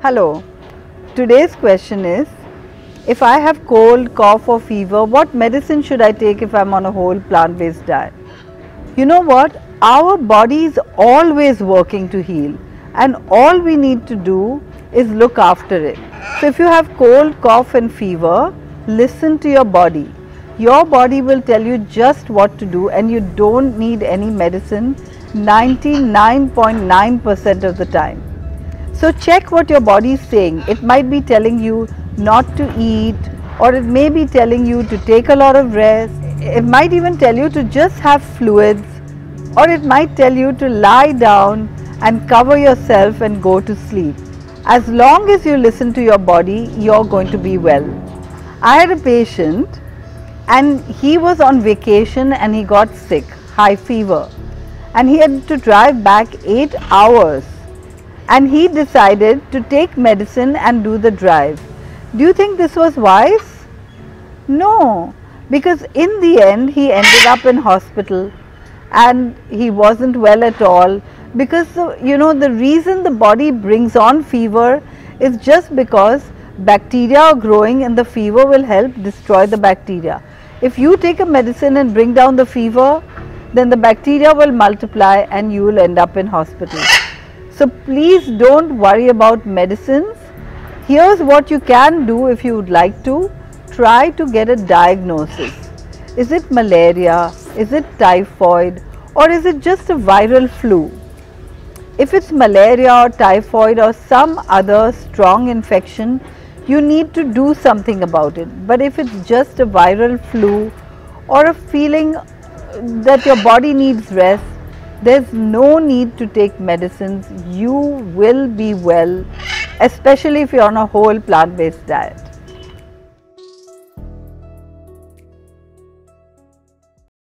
Hello, today's question is, if I have cold, cough or fever, what medicine should I take if I am on a whole plant-based diet? You know what? Our body is always working to heal, and all we need to do is look after it. So if you have cold, cough and fever, listen to your body. Your body will tell you just what to do, and you don't need any medicine 99.9% of the time. So check what your body is saying. It might be telling you not to eat, or it may be telling you to take a lot of rest. It might even tell you to just have fluids, or it might tell you to lie down and cover yourself and go to sleep. As long as you listen to your body, you're going to be well. I had a patient and he was on vacation and he got sick, high fever, and he had to drive back 8 hours. And he decided to take medicine and do the drive. Do you think this was wise? No, because in the end he ended up in hospital and he wasn't well at all, because the reason the body brings on fever is just because bacteria are growing, and the fever will help destroy the bacteria. If you take a medicine and bring down the fever, then the bacteria will multiply and you will end up in hospital. So please don't worry about medicines. Here's what you can do if you would like to. Try to get a diagnosis. Is it malaria? Is it typhoid? Or is it just a viral flu? If it's malaria or typhoid or some other strong infection, you need to do something about it. But if it's just a viral flu or a feeling that your body needs rest, there's no need to take medicines. You will be well, especially if you're on a whole plant-based diet.